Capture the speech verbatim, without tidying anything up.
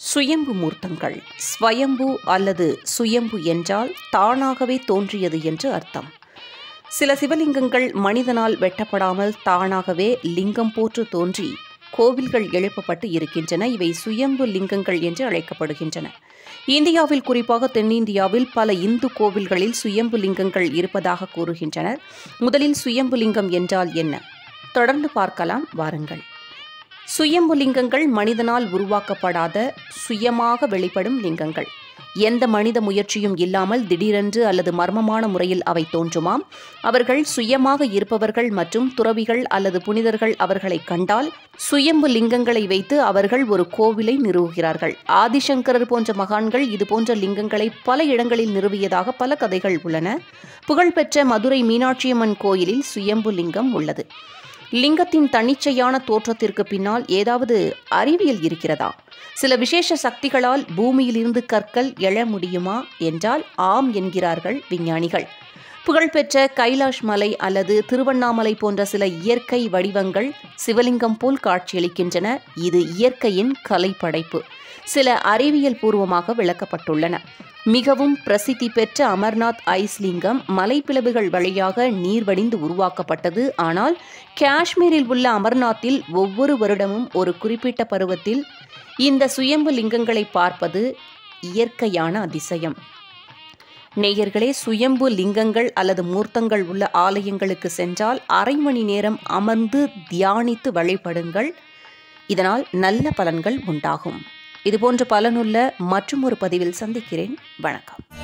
சுயம்பு மூர்த்தங்கள். ஸ்வயம்பு அல்லது சுயம்பு என்றால் தானாகவே தோன்றியது என்று அர்த்தம். சில சிவலிங்கங்கள் மனிதனால் வெட்டப்படாமல் தானாகவே லிங்கம் போன்று தோன்றி கோவில்கள் எழுப்பப்பட்டு இருக்கின்றன. இவை சுயம்பு லிங்கங்கள் என்று அழைக்கப்படுகின்றன. இந்தியாவில், குறிப்பாக தென்னிந்தியாவில் பல இந்து கோவில்களில் சுயம்பு லிங்கங்கள் இருப்பதாக கூறுகின்றனர். முதலில் சுயம்பு லிங்கம் என்றால் என்ன? தொடர்ந்து பார்க்கலாம் வாருங்கள். சுயம்பு லிங்கங்கள் மனிதனால் உருவாக்கப்படாத, சுயமாக வெளிப்படும் லிங்கங்கள். எந்த மனித முயற்சியும் இல்லாமல் திடீரென்று அல்லது மர்மமான முறையில் அவை தோன்றுமாம். அவர்கள் சுயமாக இருப்பவர்கள் மற்றும் துறவிகள் அல்லது புனிதர்கள் அவர்களை கண்டால் சுயம்பு லிங்கங்களை வைத்து அவர்கள் ஒரு கோவிலை நிறுவுகிறார்கள். ஆதிசங்கரர் போன்ற மகான்கள் இதுபோன்ற லிங்கங்களை பல இடங்களில் நிறுவியதாக பல கதைகள் உள்ளன. புகழ்பெற்ற மதுரை மீனாட்சியம்மன் கோயிலில் சுயம்பு லிங்கம் உள்ளது. லிங்கத்தின் தன்னிச்சையான தோற்றத்திற்கு பின்னால் ஏதாவது அறிவியல் இருக்கிறதா? சில விசேஷ சக்திகளால் பூமியிலிருந்து கற்கள் எழ முடியுமா என்றால் ஆம் என்கிறார்கள் விஞ்ஞானிகள். புகழ்பெற்ற கைலாஷ் மலை அல்லது திருவண்ணாமலை போன்ற சில இயற்கை வடிவங்கள் சிவலிங்கம் போல் காட்சியளிக்கின்றன. இது இயற்கையின் கலைப்படைப்பு. சில அறிவியல் பூர்வமாக விளக்கப்பட்டுள்ளன. மிகவும் பிரசித்தி பெற்ற அமர்நாத் ஐஸ்லிங்கம் மலைப்பிளவுகள் வழியாக நீர் வடிந்து உருவாக்கப்பட்டது. ஆனால் காஷ்மீரில் உள்ள அமர்நாத்தில் ஒவ்வொரு வருடமும் ஒரு குறிப்பிட்ட பருவத்தில் இந்த சுயம்பு லிங்கங்களை பார்ப்பது இயற்கையான அதிசயம். நேயர்களே, சுயம்பு லிங்கங்கள் அல்லது மூர்த்தங்கள் உள்ள ஆலயங்களுக்கு சென்றால் அரை மணி நேரம் அமர்ந்து தியானித்து வழிபடுங்கள். இதனால் நல்ல பலன்கள் உண்டாகும். இதுபோன்ற பலனுள்ள மற்றும் ஒரு பதிவில் சந்திக்கிறேன். வணக்கம்.